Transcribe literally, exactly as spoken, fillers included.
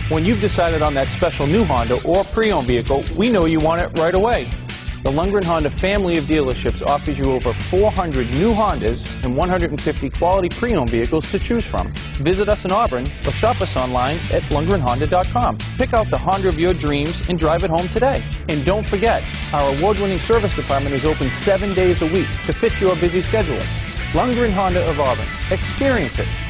When you've decided on that special new Honda or pre-owned vehicle, we know you want it right away. The Lundgren Honda family of dealerships offers you over four hundred new Hondas and one hundred fifty quality pre-owned vehicles to choose from. Visit us in Auburn or shop us online at lundgren honda dot com. Pick out the Honda of your dreams and drive it home today. And don't forget, our award-winning service department is open seven days a week to fit your busy schedule. Lundgren Honda of Auburn. Experience it.